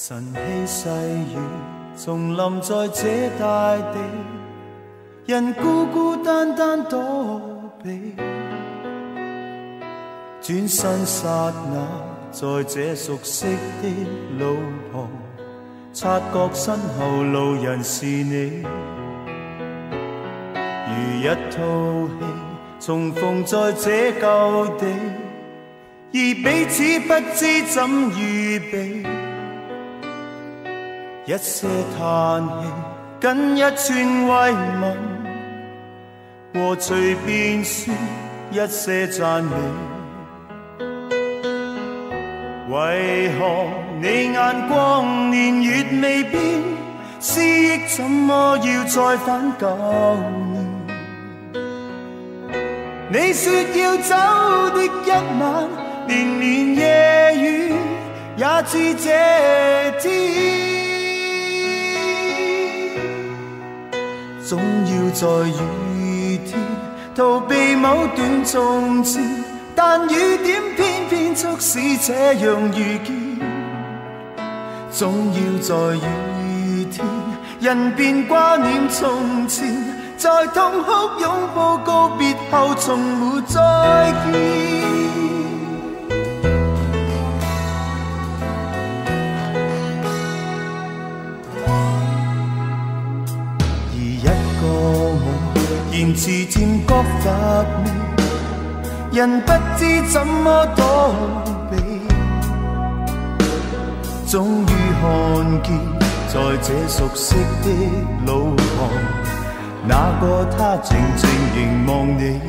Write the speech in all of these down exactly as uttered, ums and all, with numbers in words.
晨曦细雨重临在这大地，人孤孤单单躲避。转身刹那，在这熟悉的路旁，察觉身后路人是你，如一套戏重逢在这旧地，而彼此不知怎预备。一些叹气，僅一串慰問，和隨便說一些讚美。為何你眼光年月未變，思憶怎麼要再返舊年？你說要走的一晚，連綿夜雨也似這天。總要在雨天逃避某段從前，但雨點偏偏促使這樣遇見。總要在雨天，人便掛念從前，在痛哭擁抱告別後，從沒再見。言辭漸覺乏味，人不知怎麼躲避，終於看見在這熟悉的路旁，那個他靜靜凝望你，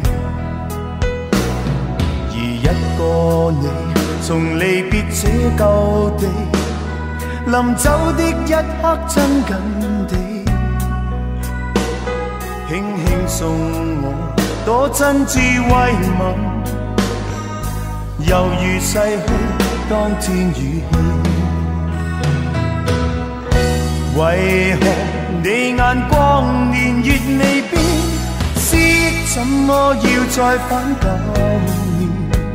而一個你從離別這舊地，臨走的一刻親近地，輕輕送我多真摯慰問，猶如逝去當天語氣。為何你眼光年月未變，思憶怎麼要再返舊年？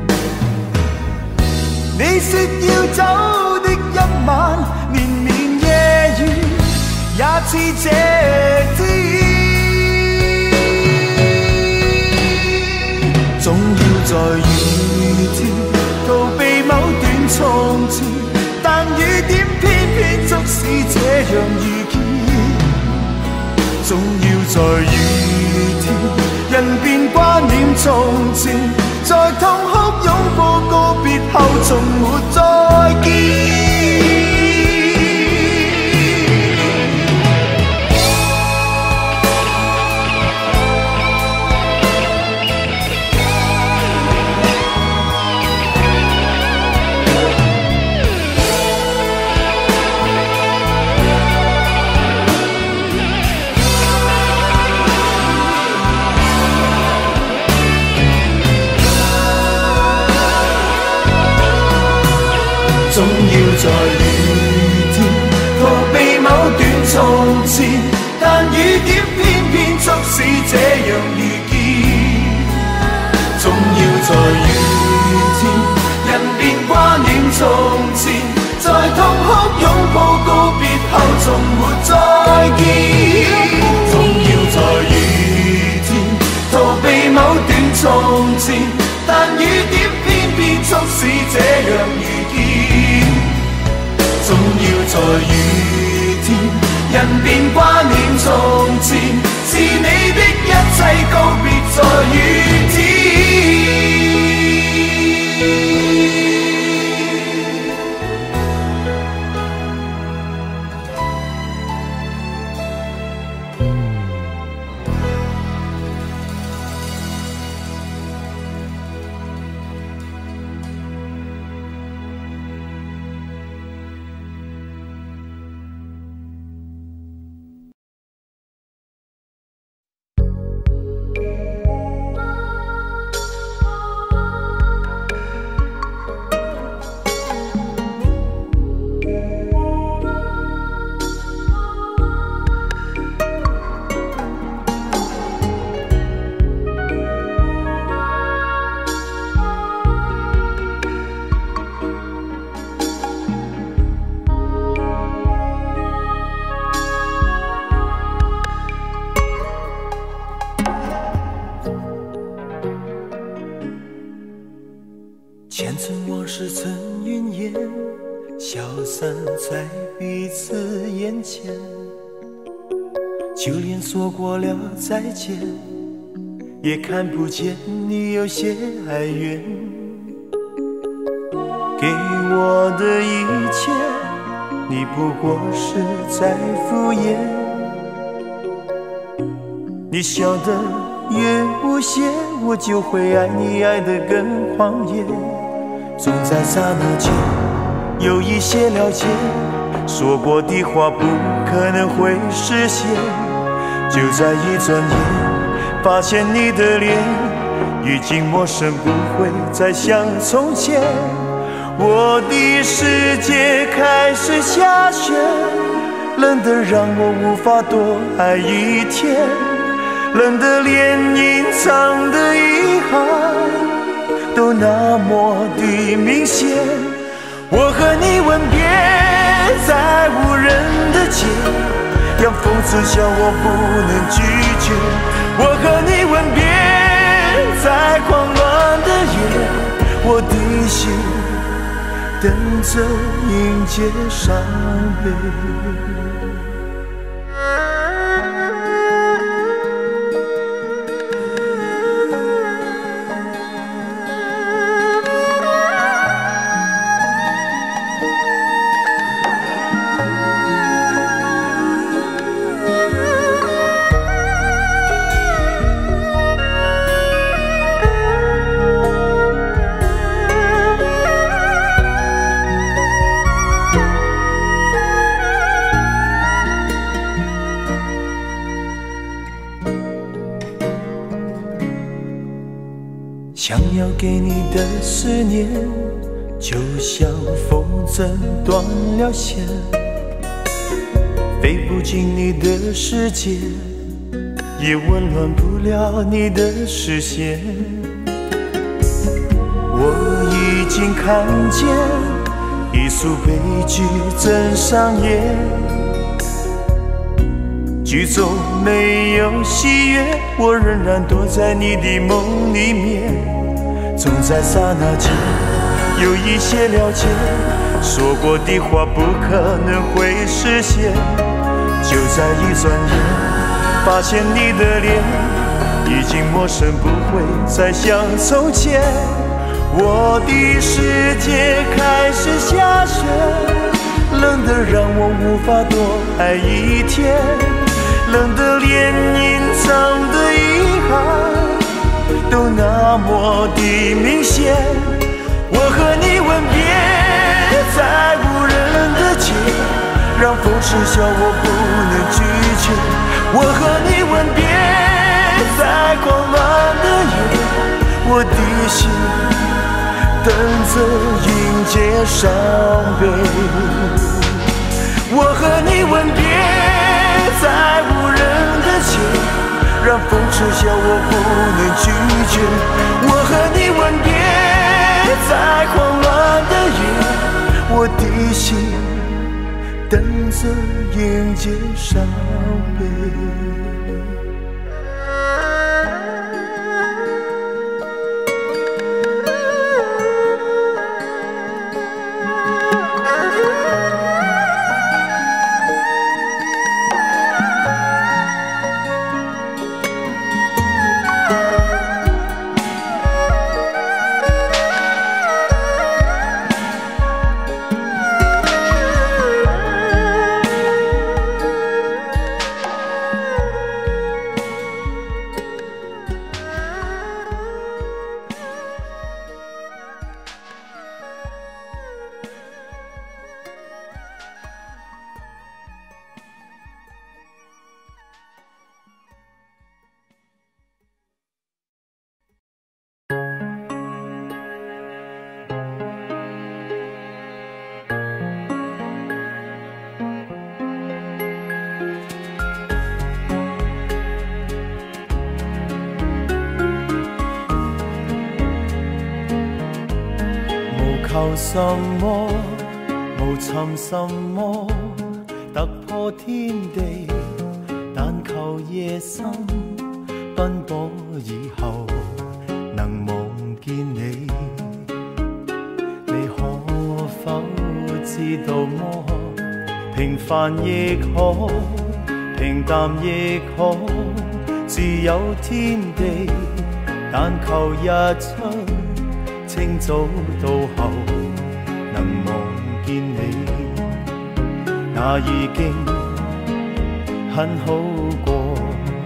你說要走的一晚，連綿夜雨也似這天。總要在雨天逃避某段從前，但雨點偏偏促使這樣遇見。總要在雨天，人便掛念從前，在痛哭擁抱告別後，從沒再見。總要在雨天逃避某段從前，但雨點偏偏促使這樣遇見。總要在雨天，人便掛念從前，在痛哭擁抱告別後，從沒再見。總要在雨天逃避某段從前，但雨點偏偏促使這樣遇見。總要在雨天，人便掛念從前，是你的一切告別在雨天。 是曾云烟，消散在彼此眼前，就连说过了再见，也看不见你有些哀怨。给我的一切，你不过是在敷衍。你笑得越无邪，我就会爱你爱得更狂野。总在刹那间有一些了解，说过的话不可能会实现。就在一转眼，发现你的脸已经陌生，不会再像从前。我的世界开始下雪，冷得让我无法多爱一天，冷得连隐藏的遗憾都那么的明显。我和你吻别在无人的街，让风痴笑我不能拒绝。我和你吻别在狂乱的夜，我的心等着迎接伤悲。想要给你的思念，就像风筝断了线，飞不进你的世界，也温暖不了你的视线。我已经看见一出悲剧正上演，剧中没有喜悦，我仍然躲在你的梦里面。总在刹那间有一些了解，说过的话不可能会实现。就在一转眼，发现你的脸已经陌生，不会再像从前。我的世界开始下雪，冷得让我无法多爱一天，冷得连隐藏的遗憾都那么的明显。我和你吻别在无人的街，让风痴笑我不能拒绝。我和你吻别在狂乱的夜，我的心等着迎接伤悲。我和你吻别在无人的街，让风痴笑我不能拒绝。我和你吻别在狂乱的夜，我的心等着迎接伤悲。求什麼，無尋什麼，突破天地，但求夜深奔波以後能望見你。你知道麼？平凡亦可，平淡亦可，自有天地。但求日出，清早到後能望見你，那已經很好過。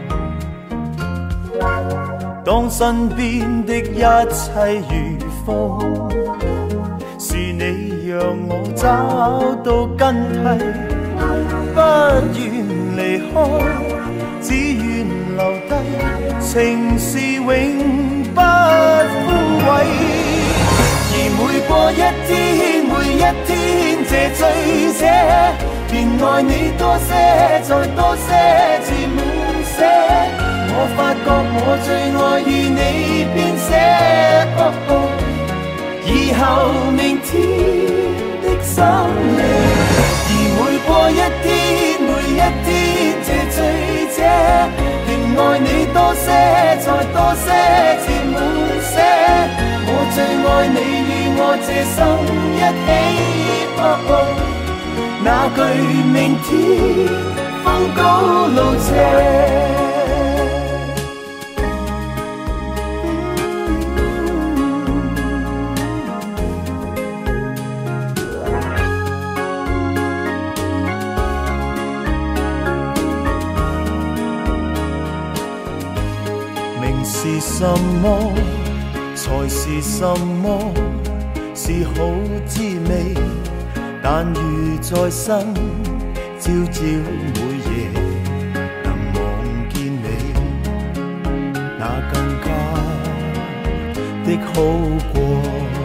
當身邊的一切如風，是你讓我找到根蒂，不願離開，只願留低，情是永不枯萎。而每過一天，每一天這醉者，便愛你多些，再多些，至滿瀉。我發覺我最愛與你編寫，哦哦，以後明天的深夜。而每過一天，每一天這醉者，便愛你多些，再多些，至滿瀉。我最愛你與我這生一起，哦哦，那句明天風高路斜。是什麼才是什麼？是好滋味，但如在生，朝朝每夜能望見你，那更加的好過。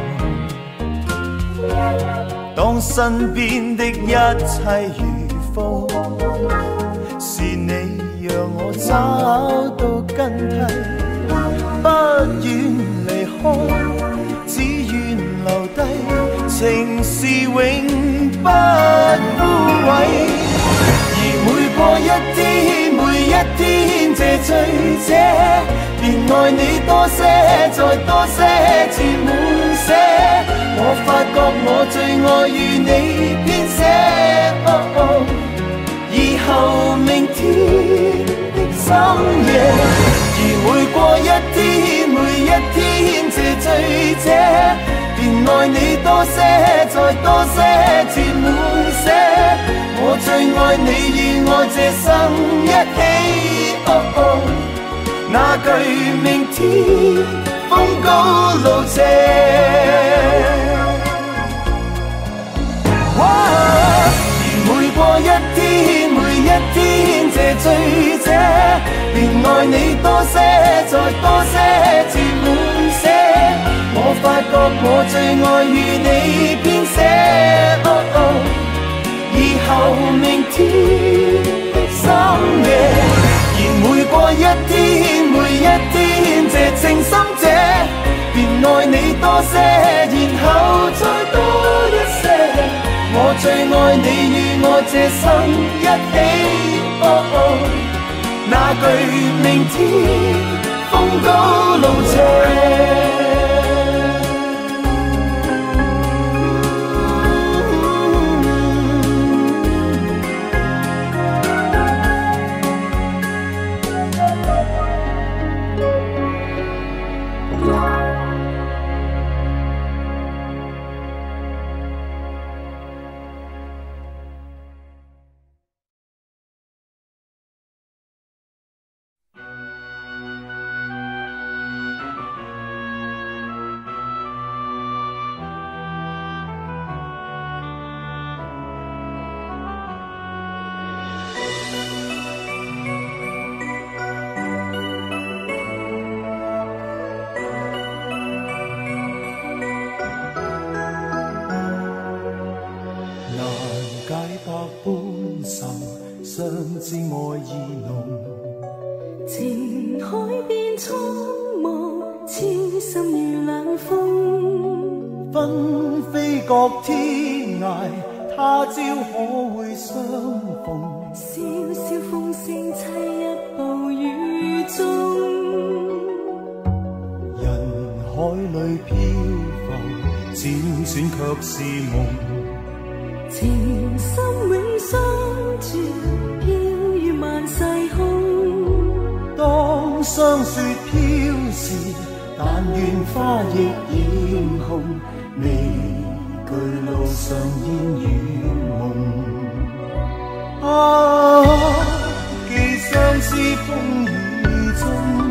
當身邊的一切如風，是你讓我找到根蒂。不願離開，只願留低，情是永不枯萎。而每過一天，每一天這醉者，便愛你多些，再多些，至滿瀉。我發覺我最愛與你編寫，哦哦，以後明天的深夜。而每過一天，每一天這醉者，便愛你多些，再多些，至滿瀉。我最愛你與我這生一起，哦哦，那句明天風高路斜。而每過一天，每一天這醉者，便愛你多些，再多些，至滿瀉。我發覺我最愛與你編寫，哦哦，以後明天的深夜。而每過一天，每一天這情深者，便愛你多些，然後再多一些。我最愛你與我這生一起，哦哦，那句明天風高路斜。相知愛意濃，情海變蒼茫，痴心如冷風。紛飛各天涯，他朝可會相逢？笑笑風聲凄一步雨中，人海裏漂浮，輾轉卻是夢。 情深永相住，飘於萬世空。 當霜雪飄時，但願花亦染紅，未懼路上煙與夢。啊，寄相思風雨中，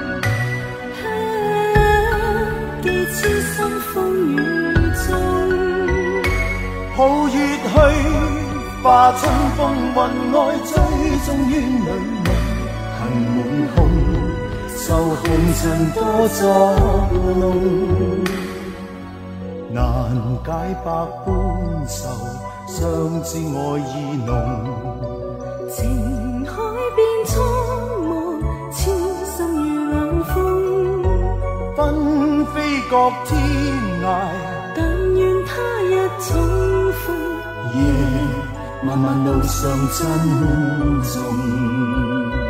寄痴心風雨中。 抱月去，化春風雲外，追蹤於女夢，恨滿空，受紅塵多作弄，難解百般愁，相知愛意濃。 情海變蒼茫，痴心如冷風， 紛飛各天涯， 但願他日重逢。 夜漫漫路上珍重。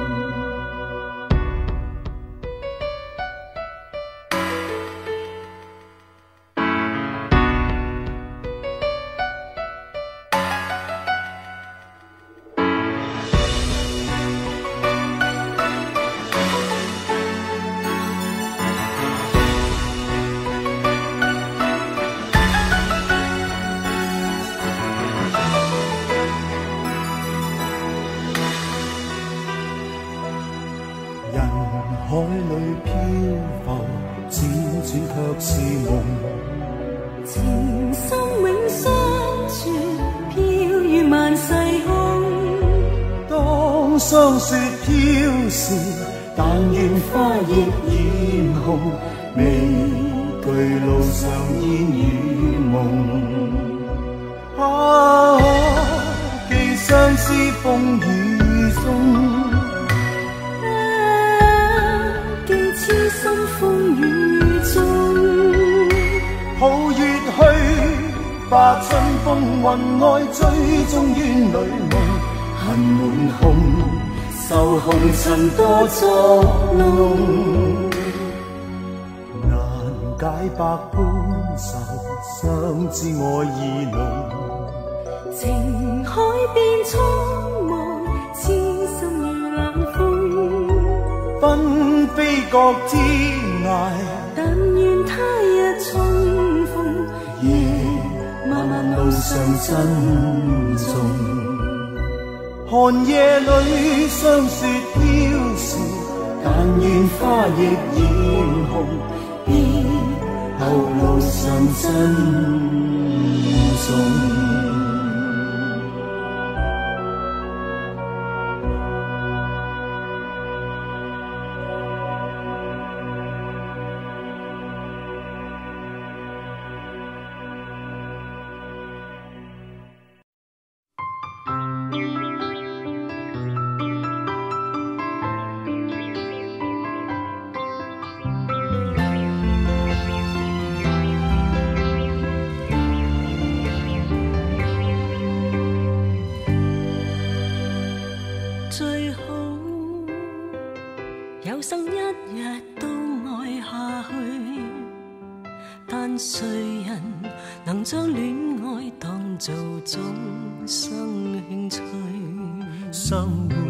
海裏漂浮，輾轉卻是夢。 情深永相傳，飄於萬世空。 當霜雪飄時，但願花亦染紅，未懼路上煙與夢。啊，寄相思風雨中。 痴心風雨中， 抱月去，化春風雲外，追蹤於女夢，恨滿空，受紅塵多作弄，難解百般愁，相知愛意濃。 情海變蒼茫，痴心如冷風， 紛飛各天涯， 但願他日重逢。 夜漫漫路上珍重，寒夜裏霜雪飄時，但願花亦染紅，以後路上珍重。 最好有生一日都愛下去，但誰人能將戀愛當做終生興趣？ 生活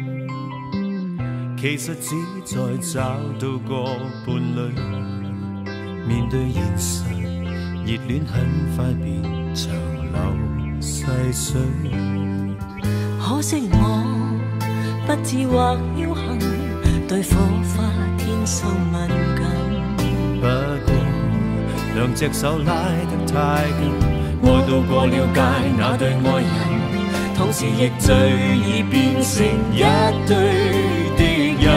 其實只在找到個伴侶，面對現實，熱戀很快變長流細水。 可惜我不智或僥倖，對火花天生敏感。 不過兩隻手拉得太緊，愛到過了界那對愛人， 同時亦最易變成一對敵人。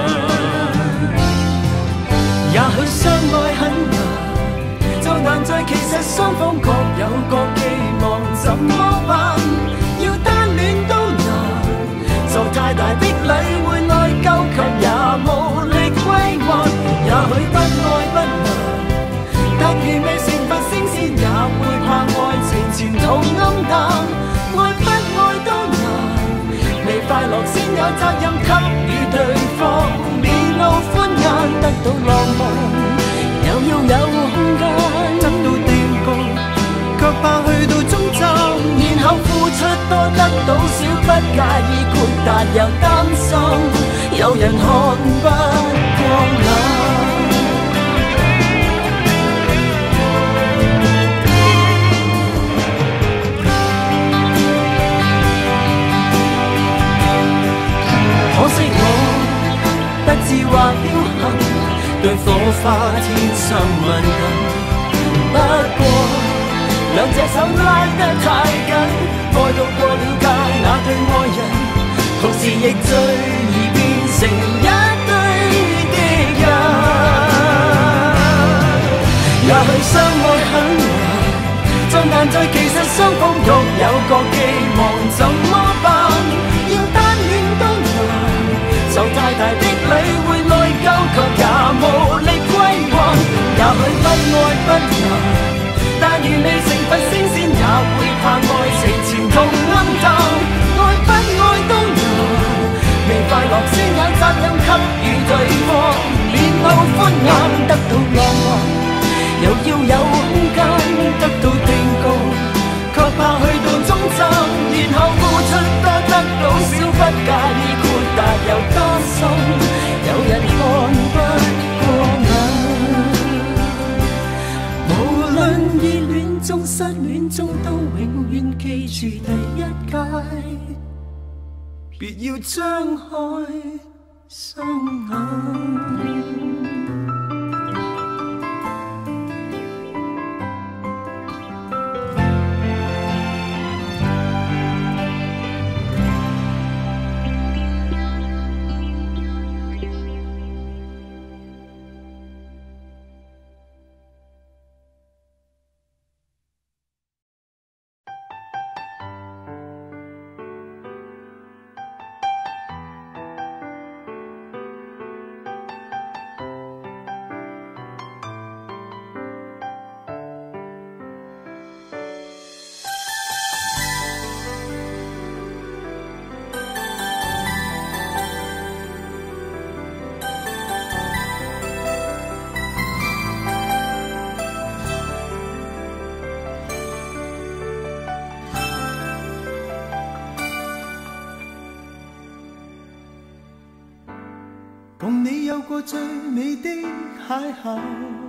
也許相愛很難，就難在其實雙方各有各寄望，怎麼辦？要單戀都難，就太大的禮會內疚，卻也無力歸還。也許不愛不難，但如未成佛升仙，也會怕愛情前途暗淡。愛不愛都難，未快樂先有責任給予對方，面露歡顏，得到浪漫，又要有空間，得到定局， 又擔心有人看不過眼。可惜我不智或僥倖，對火花天生敏感。不過兩隻手拉得太緊，愛到過了界那對愛人，同時亦最易變成一堆的人。也許相愛很難，再難再其實雙方各有各寄望，怎麼辦？要單戀都難，受太大的禮會內疚，卻也無力歸還。也許不愛不難，但如未成佛升仙，也會怕愛情前途暗淡。愛不愛都難，未快樂先有責任給予對方，面露歡顏，得到浪漫，又要有空間得到定告，卻怕去到終站，然後付出多得到少，不介意豁達又擔心有人看不過眼。無論熱戀中失戀中，都永遠記住第一屆，別要張開雙眼。 共你有過最美的邂逅，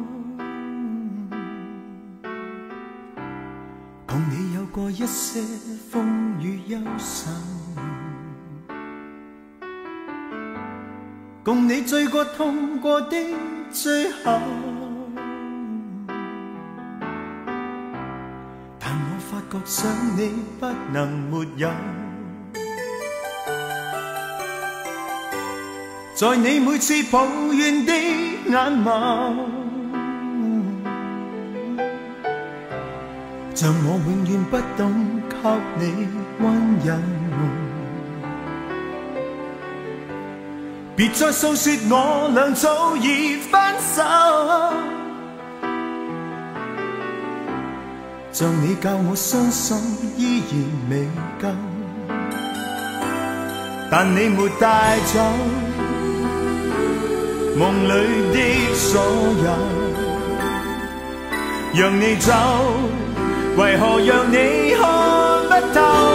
共你有過一些風雨憂愁，共你醉過痛過的最後，但我發覺想你不能沒有。在你每次抱怨的眼眸，像我永遠不懂給你溫柔。別再訴說我倆早已分手，像你教我傷心依然未夠，但你沒帶走夢裏的所有，讓你走，為何讓你看不透？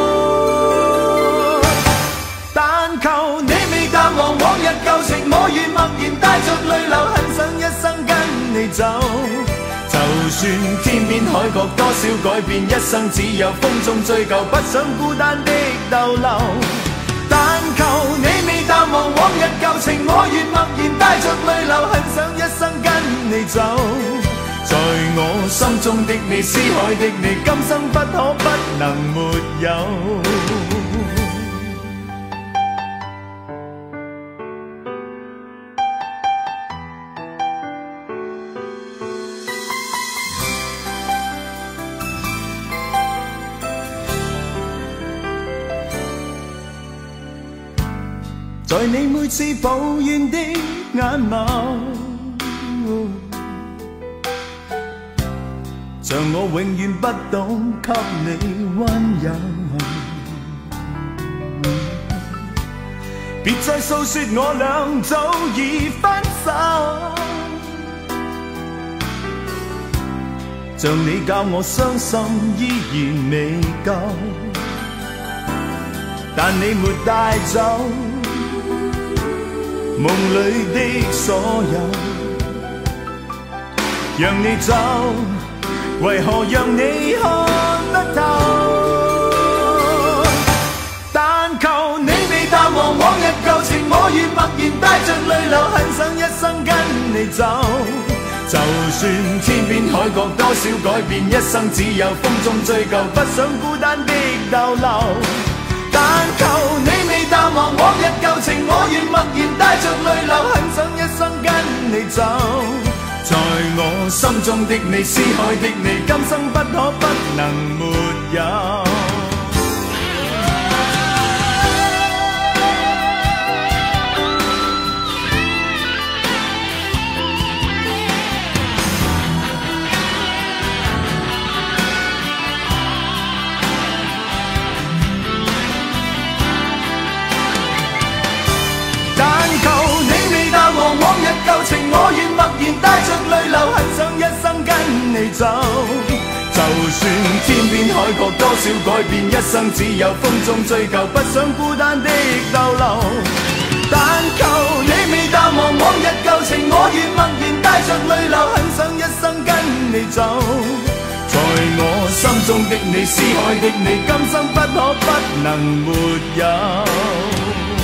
但求你未淡忘往日舊情，我願默然帶着淚流，很想一生跟你走。就算天邊海角多少改變，一生只有風中追究，不想孤單的逗留。但求你未淡忘往日舊情，我願默然帶着淚流，很想一生跟你走。在我心中的你，思海的你，今生不可不能沒有。在你每次抱怨的眼眸，像我永遠不懂給你溫柔。別再訴說我倆早已分手，像你教我傷心依然未夠， 但你沒帶走夢裏的所有，讓你走，為何讓你看不透？但求你未淡忘往日舊情，我願默然帶着淚流，很想一生跟你走。就算天邊海角多少改變，一生只有風中追究，不想孤單的逗留。但求你未淡忘往日舊情，我願默然帶着淚流，很想一生跟你走。在我心中的你，思海的你，今生不可不能沒有。往日舊情，我願默然帶着淚流，很想一生跟你走。就算天邊海角多少改變，一生只有風中追究，不想孤單的逗留。但求你未淡忘往日舊情，我願默然帶着淚流，很想一生跟你走。在我心中的你，思海的你，今生不可不能沒有。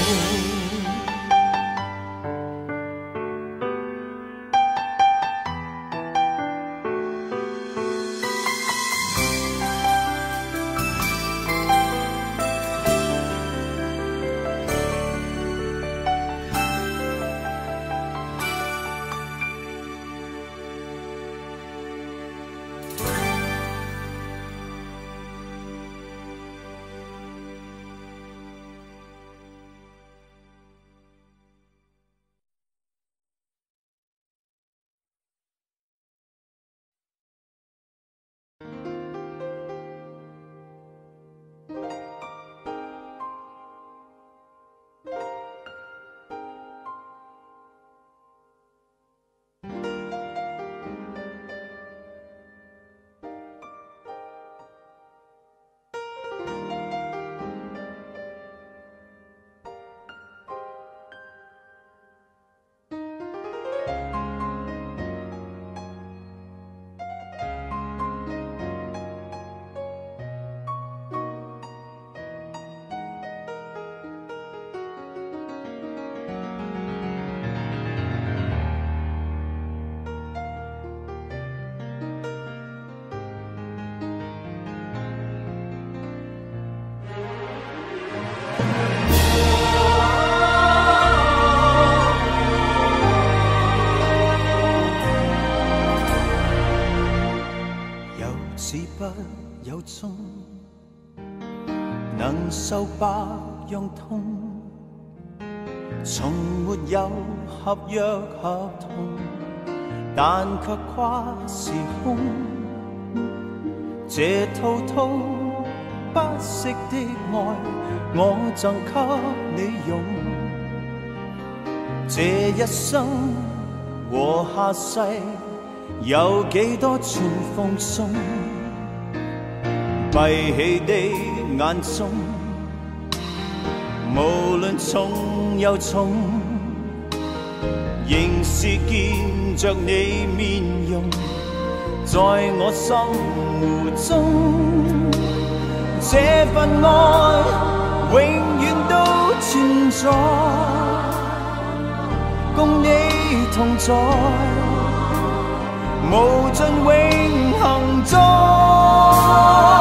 能受百樣痛，從沒有合約合同，但卻跨時空。這滔滔不息的愛，我贈給你用。這一生和下世，有幾多串風送？閉起的眼中，無論重又重，仍是見着你面容，在我心湖中，這份愛永遠都存在，共你同在，無盡永恆中。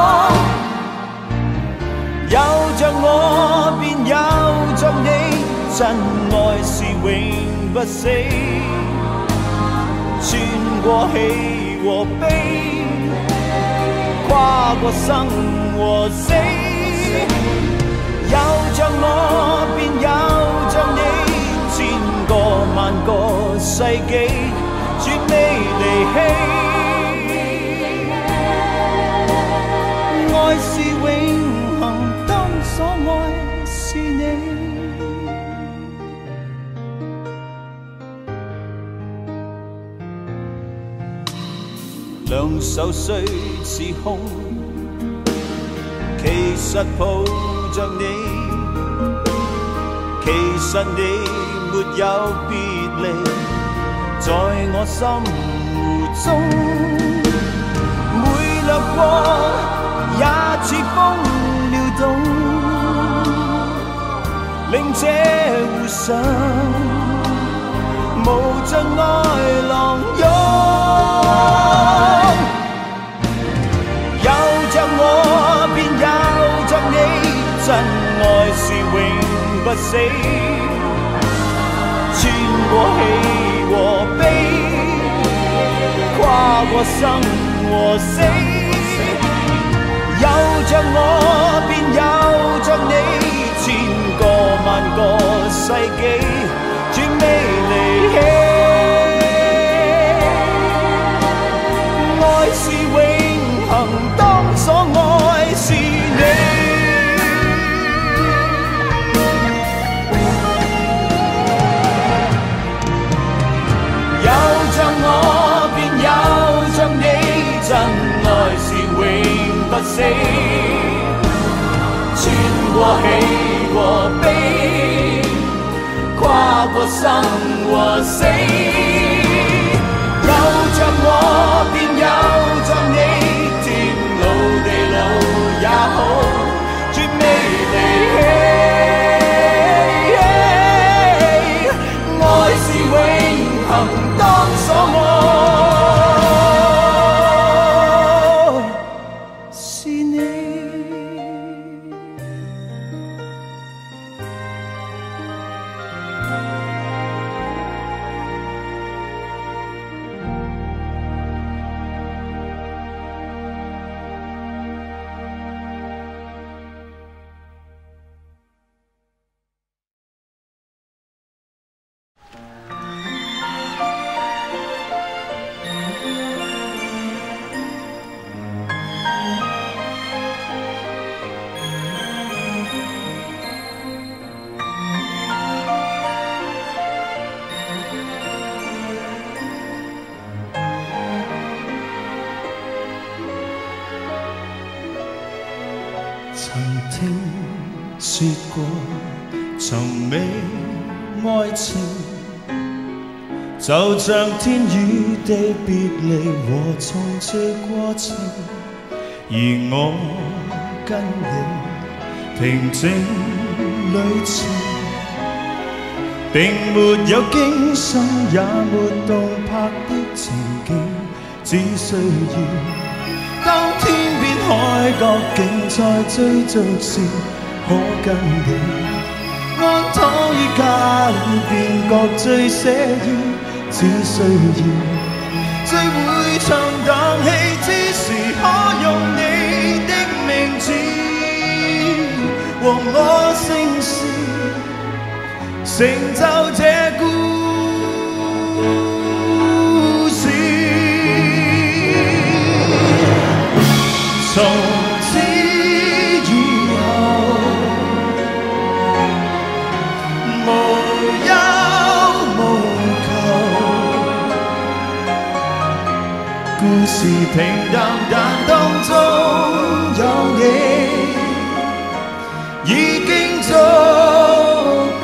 有着我便有着你，真愛是永不死，穿過喜和悲，跨過生和死。有着我便有着你，千個萬個世紀，絕未離棄。愛是永恆，當所愛是你。兩手雖似空，其實抱着你， 實你沒有別離，在我心湖中，每掠過也似風撩動，令這湖上無盡愛浪湧。有着我便有着你，真愛是永不死，穿過喜和悲，跨過生和死。有着我便有着你，千個萬個世紀，絕未離棄。愛是永恆，當所愛是你。有着我便有着你，真愛是永不死，穿過喜和悲，跨過生和死。有着我便有着你，天路地路也好，絕未離棄。愛是永恆，當所愛是你。 曾聽說過尋覓愛情，就像天與地別離和重聚過程，而我跟你平靜旅程，並沒有驚心也沒動魄的情景，只需要當天邊海角竟在追逐時，可跟你安躺於家裏便覺最寫意，只需要聚會唱檔戲之時，可用你的名字和我姓氏，成就這故事。從此以後，無憂無求，故事平淡但當中有你，已經足夠。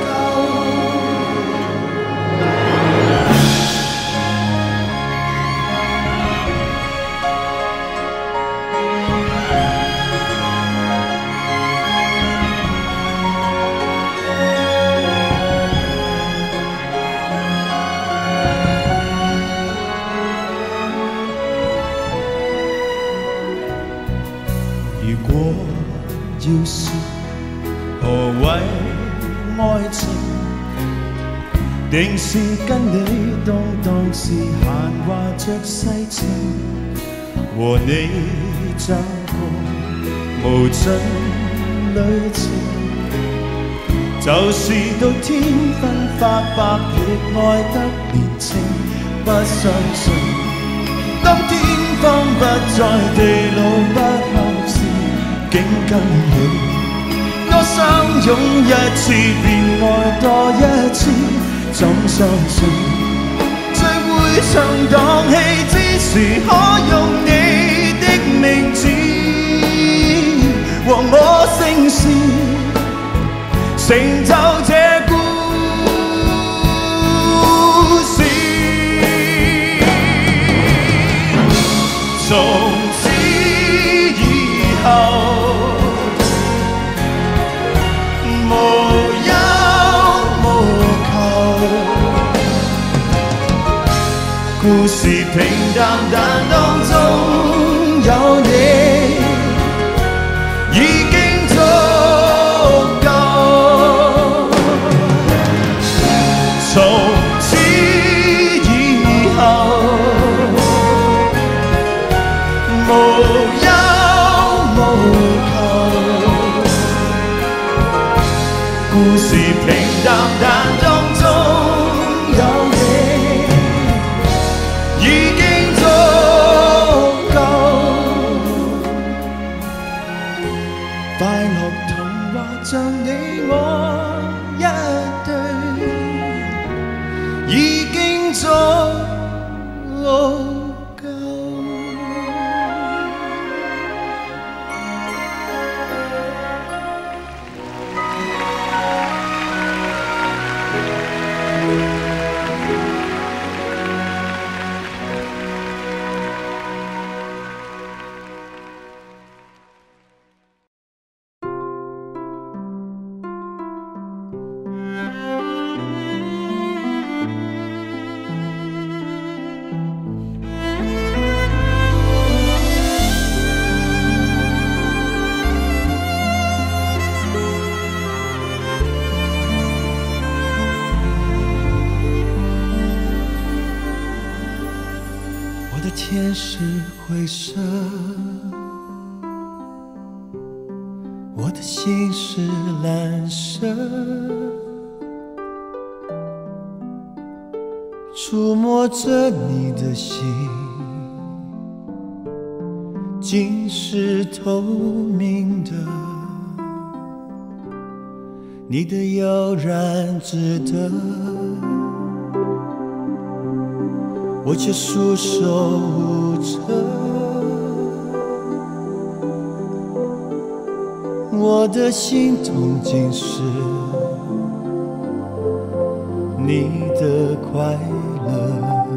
如果要說何謂愛情，定是跟你動盪時閒話着世情，和你走過無盡旅程，就是到天昏發白亦愛得年青。不相信當天荒不再地老不後時，竟跟你我相擁一次便愛多一次，怎相信聚會唱檔戲之時，可用你的名字和我姓氏，成就這故故事平淡，但當中有你已經足夠。從此以後，無憂無求，故事平淡，但當中有你已經足夠。快樂童話像你我一對，已經足夠。天是灰色，我的心是蓝色，触摸着你的心，竟是透明的，你的悠然值得，我却束手无策。我的心痛竟是你的快乐。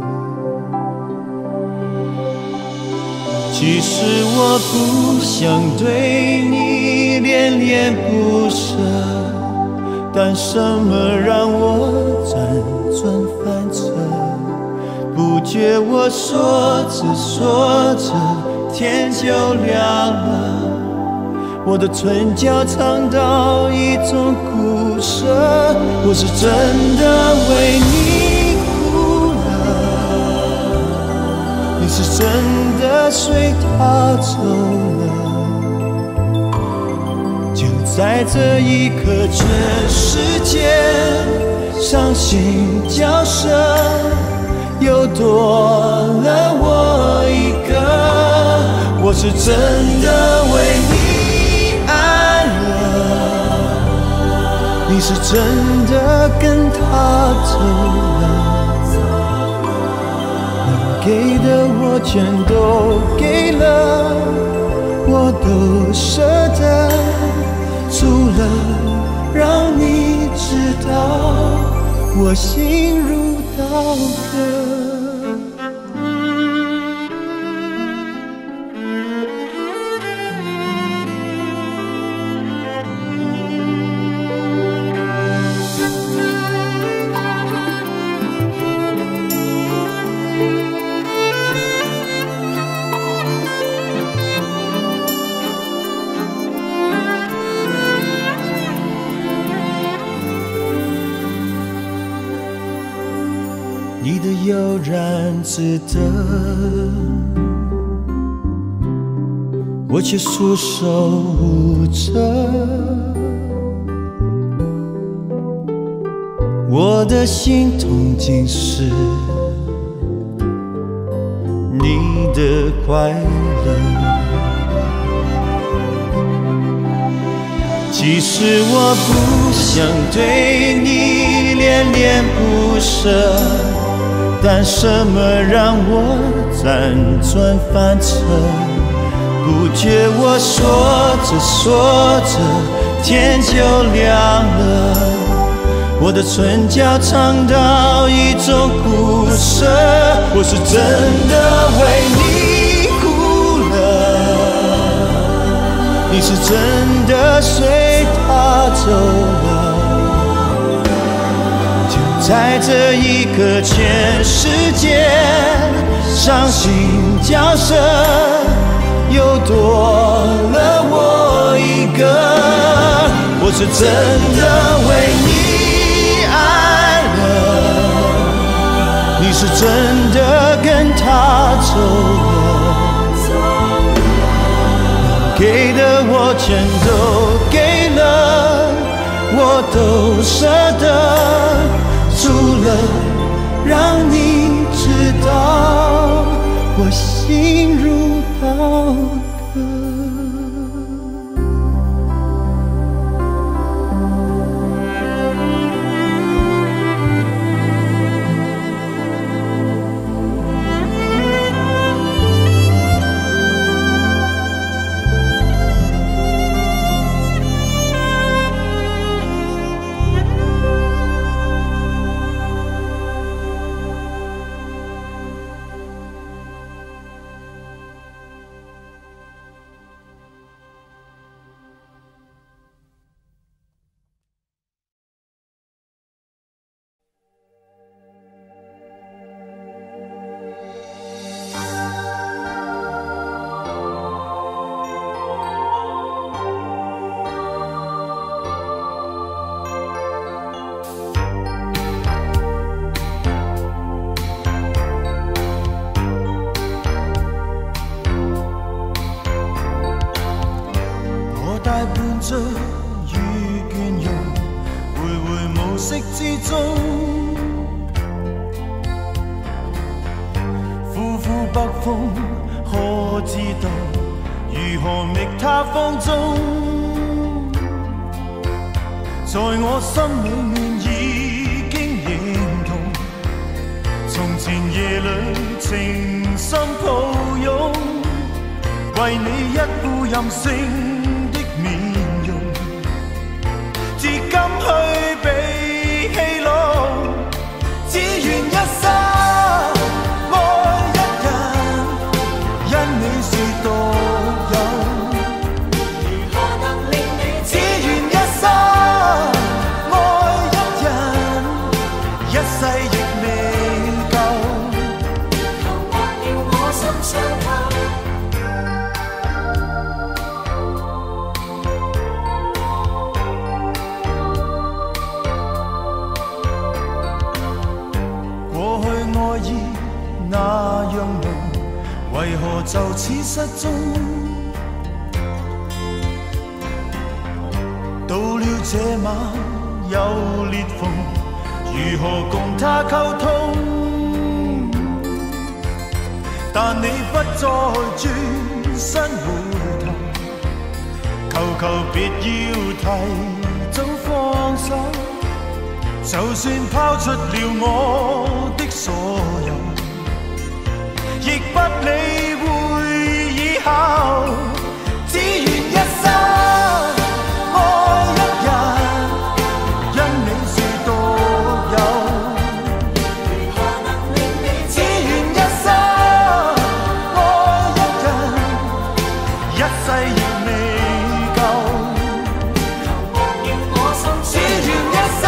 其实我不想对你恋恋不舍，但什么让我辗转反侧？不觉我说着说着，天就亮了，我的唇角尝到一种苦涩。我是真的为你哭了，你是真的随他走了。就在这一刻，全世界伤心角色又多了我一个。我是真的为你爱了，你是真的跟他走了，能给的我全都给了，我都舍得，除了让你知道我心如刀割。你的悠然值得，我却束手无策。我的心痛竟是你的快乐。其实我不想对你恋恋不舍，但什么让我辗转反侧？不觉我说着说着，天就亮了，我的唇角尝到一种苦涩。我是真的为你哭了，你是真的随他走了。 在这一个全世界，伤心角色又多了我一个。我是真的为你爱了，你是真的跟他走了，给的我全都给了，我都舍得，除了让你知道我心如刀割。醉與倦容，徘徊無色之中，呼呼北風，可知道如何覓他芳蹤？在我心裏面已經認同，從前夜裏情深抱擁，為你一副任性至今去被戲弄，只願一生愛一人，因你是獨有。如何能令你只願一生愛一人，一世亦未夠。求忘了我心傷透。那樣濃，為何就此失蹤？到了這晚有裂縫，如何共他溝通？但你不再轉身回頭，求求別要提早放手。就算拋出了我的所有，亦不理會以後，只願一生愛一人，因你是獨有。如何能令你只願一生愛一人，一世亦未夠。求忘了我心，只願一生。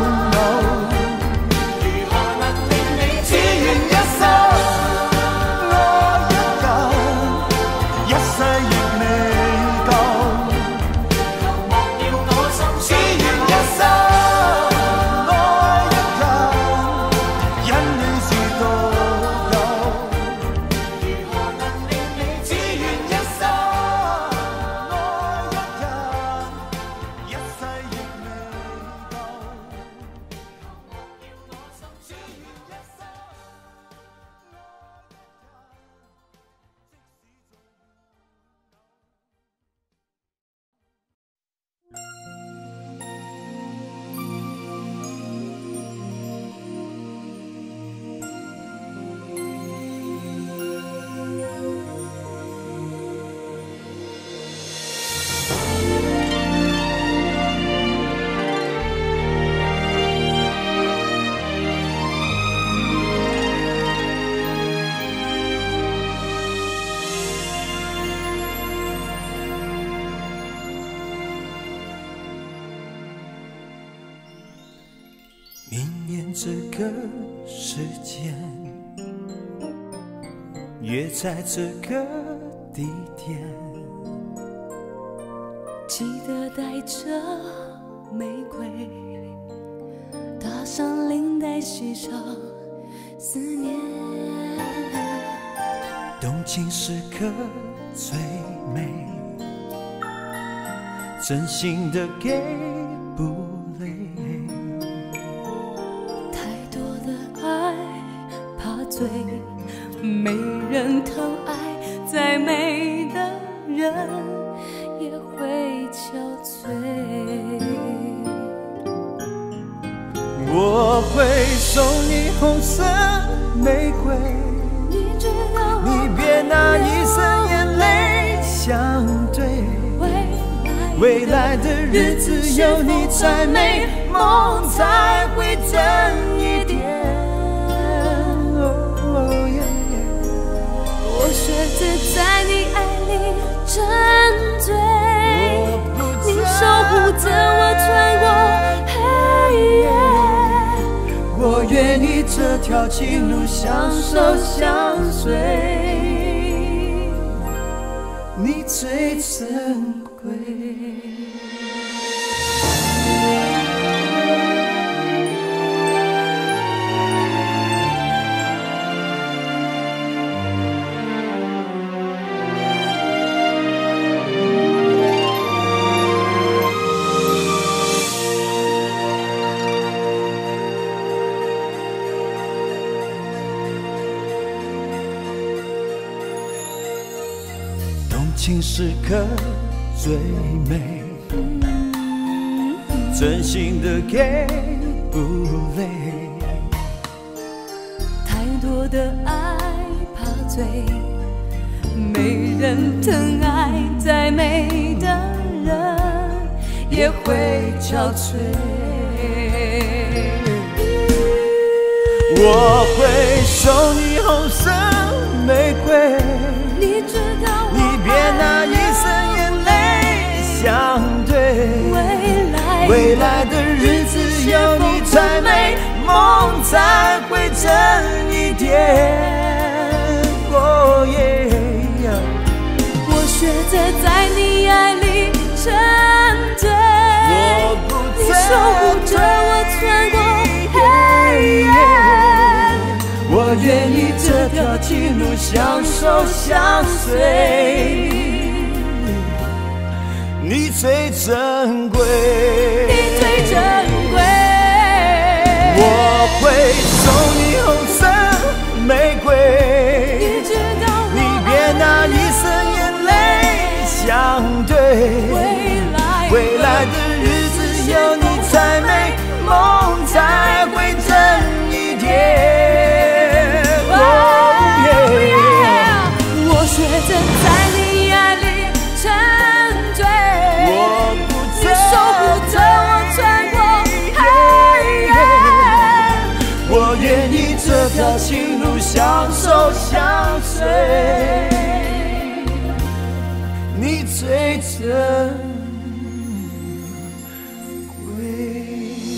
愛明年这个时间，约在这个地点， 记得带着玫瑰，搭上领带，系上思念。 动情时刻最美，真心的给不累。 太多的爱怕醉，没人疼爱，再美的人也会憔悴。 我会送你红色玫瑰， 你知道你别拿一生眼泪相对，未来的日子有你才美，梦才会真一点。 我学着在你爱里沉醉，你守护着我穿过黑夜。 我愿意这条情路相守相随，你最珍贵。情时刻最美，真心的给不累。 太多的爱怕醉，没人疼爱，再美的人也会憔悴。 我会送你红色玫瑰， 你知道你别拿一生眼泪相对，未来的日子有你才美，梦才会真一点。哦耶！ 我学着在你爱里沉醉，你守护着我穿过黑夜。 我愿意这条情路相守相随，你最珍贵， 你最珍贵。 我会送你红色玫瑰， 你知道我你别拿一生眼泪相对，未来的日子有你才美，梦才会真一点。 我学着在你爱里沉醉，你守护着我穿过黑夜。 我愿意这条情路相守相随，你最珍贵。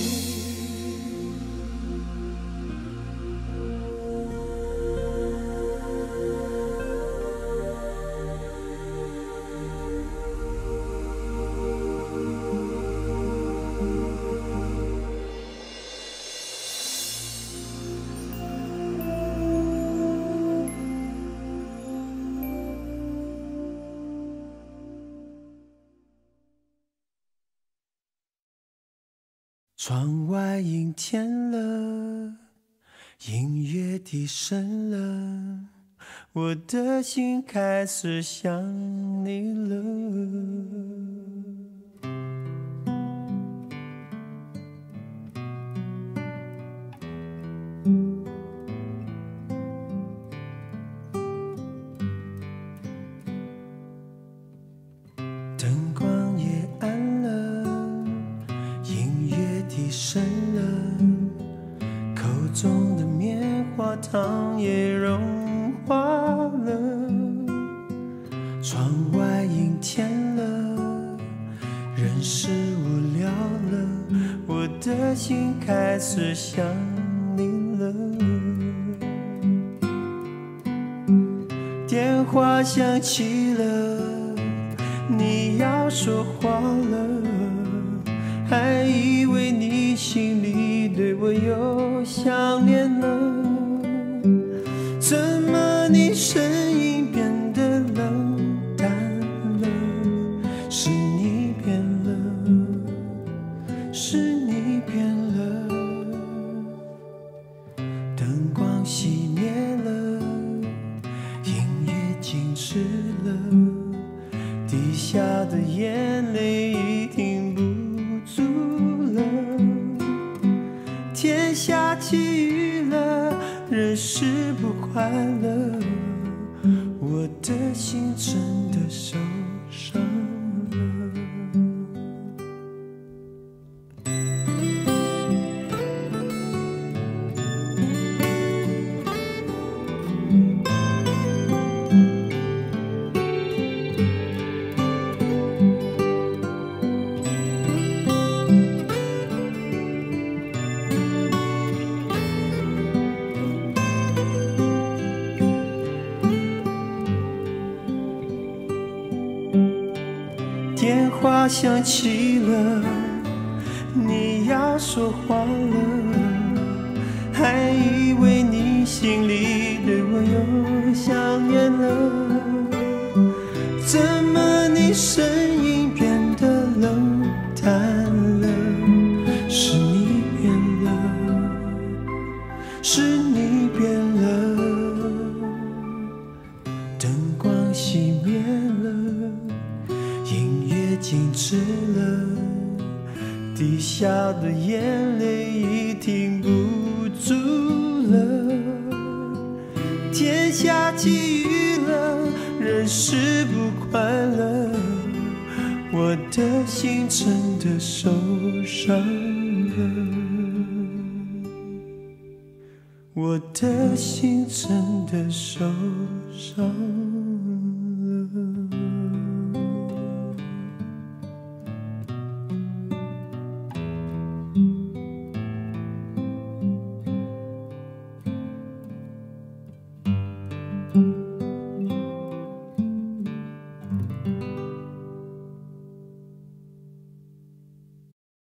窗外阴天了，音乐低声了，我的心开始想你了。灯光也暗了，音乐低声了，口中的棉花糖也融化了。窗外阴天了，人是无聊了，我我的心开始想你了。电话响起了，你要说话了，还以为你心里对我有想念了。怎么你声音变得冷淡了？是你变了，是你变了。灯光熄灭了，音乐静止了，滴下的眼泪已停不住了。天下起雨了，人是不快乐，我的心真的受伤了。电话响起了，你要说话了，还以为你心里对我有想念了。怎么你声音变得冷淡了？是你变了，是你变了。灯光熄灭了，音乐静止了，滴下的眼泪已停不住了。天下起雨了，人是不快乐，我的心真的受伤了，我的心真的受伤了。